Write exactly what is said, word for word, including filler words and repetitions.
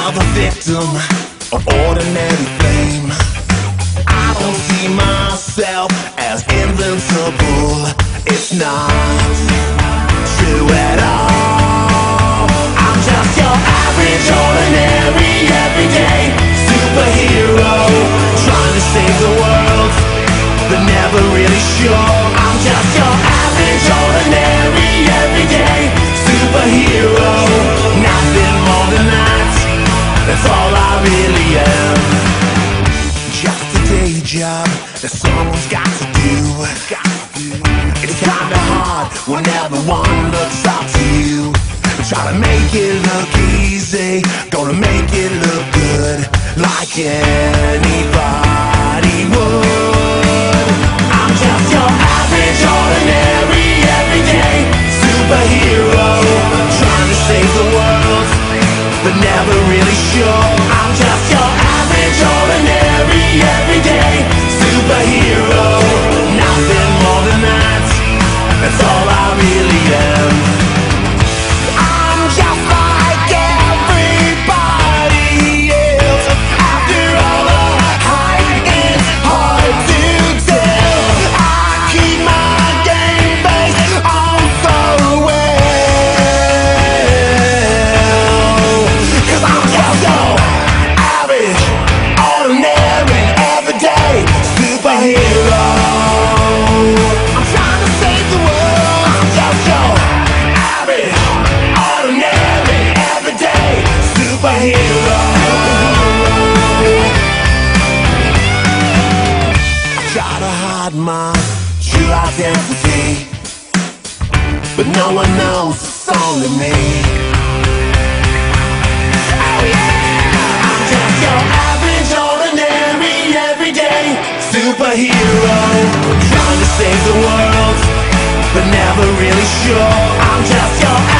another victim of ordinary fame. I don't see myself as invincible. It's not true at all. I'm just your average, ordinary, everyday superhero, trying to save the world, but never really sure. I'm just your average, ordinary, everyday superhero, nothing more than that. That's all I really am. Just a day job that someone's got to do. It's kinda hard when everyone looks up to you. Try to make it look easy, gonna make it look good, like anybody would. I'm just your average, ordinary, everyday superhero, trying to save the world, but never really sure. I'm just your average, ordinary, everyday superhero, nothing more than that. That's all I really am. I'm just like everybody else. After all the hype, it's hard to tell. I keep my game face on so well, 'cause I'm just your average, ordinary, everyday superhero. I'm trying to save the world. I'm just your average, ordinary, everyday superhero. I try to hide my true identity, but no one knows it's only me. Oh yeah! I'm just your average, ordinary, everyday superhero, trying to save the world, but never really sure. I'm just your